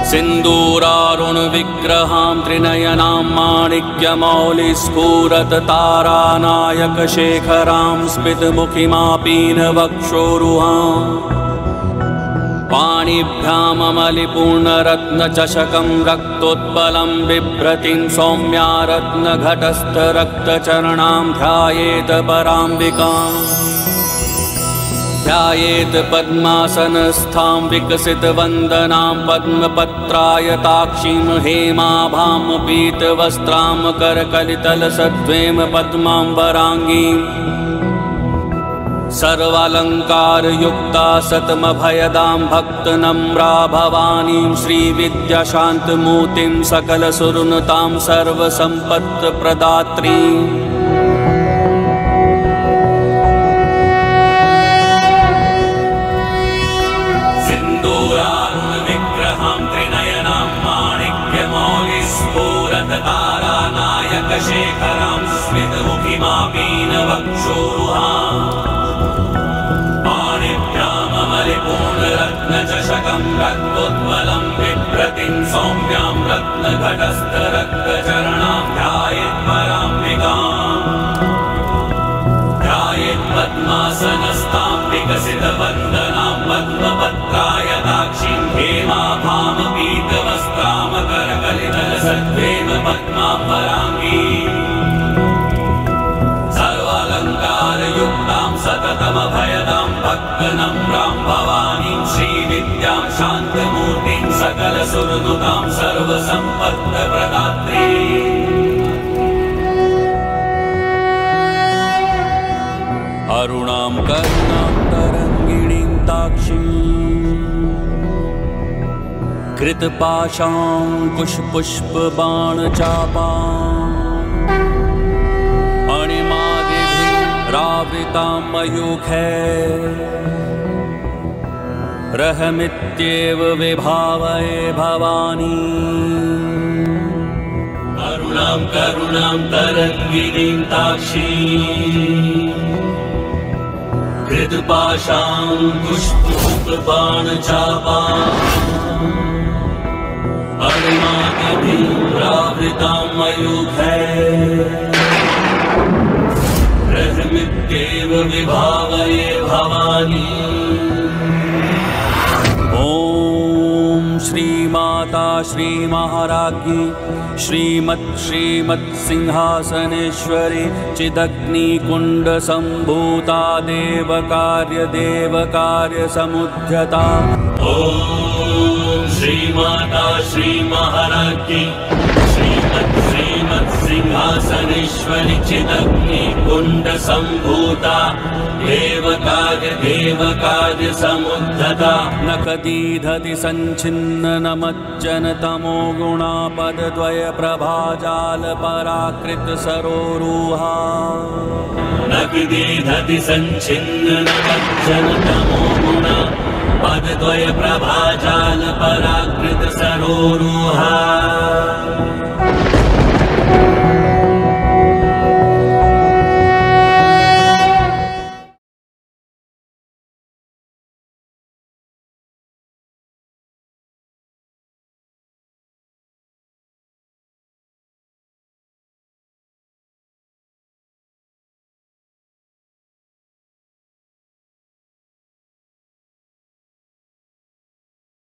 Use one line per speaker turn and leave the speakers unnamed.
सिन्दूरारुणविग्रहां त्रिनयनां माणिक्यमौलिस्फुरततारानायकशेखरां स्मितमुखिमापीनवक्षोरुहाम् पाणिभ्याममलिपूर्णरत्नचषकं रक्तोत्पलं बिभ्रतीं सौम्या रत्नघटस्थरक्तचरणां ध्यायेत पराम्बिकाम् ध्यायेत पद्मासनस्थां विकसितवन्दनां पद्मपत्रायताक्षीं हेमाभां पीतवस्त्रां करकलितलसद्वेम पद्माम्बराङ्गीं सर्वालङ्कारयुक्ता सतमभयदां भक्तनम्रा भवानीं श्रीविद्याशान्तमूर्तिं सकलसुरनुतां सर्वसम्पत्प्रदात्रीम् सिन्दूरारुणविग्रहां त्रिनयनां माणिक्यमौलिस्फुरततारानायकशेखरां स्मितमुखिमापीनवक्षोरुहाम् पूर्णरत्नचषकं रक्तोत्पलं बिभ्रतीं सौम्यां रत्नघटस्थरक्तचरणां ध्यायेत् पराम्बिकाम् ध्यायेत् पद्मासनस्तां विकसितवन्दनां पद्मपत्रायताक्षीं हेमाभां पीतवस्त्रां करकलितलसद्वेम पद्माम्बराङ्गीम् सर्वालङ्कारयुक्तां सततमभयदां भक्तनम्रां भवानीं श्रीविद्यां शान्तमूर्तिं सकलसुरनुतां सर्वसम्पत्प्रदात्रीम् अरुणां करुणां तरङ्गिणीं ताक्षीं कृतपाशाङ्कुशपुष्पबाणचापाम् अणिमादिभिरावृतां मयूखैरहमित्येव विभावये भवानी अरुणां करुणां तरङ्गिणीं ताक्षीं कृतपाशाङ्कुशपुष्पबाणचापाम् अणिमादिभिरावृतां मयूखैरहमित्येव विभावये भवानी। ॐ श्रीमाता श्रीमहाराज्ञी श्रीमत्सिंहासनेश्वरी चिदग्निकुण्डसम्भूता देवकार्यसमुद्यता। ॐ श्रीमाता श्रीमहाराज्ञी श्रीमत्सिंहासनेश्वरी चिदग्निकुण्डसम्भूता देवकार्यसमुद्धता नखदीधति सञ्छिन्ननमज्जनतमो गुणा पदद्वयप्रभाजालपराकृतसरोरुहा नखदीधति सञ्छिन्ननमज्जनतमो गुणा पदद्वयप्रभाजालपराकृतसरोरुहा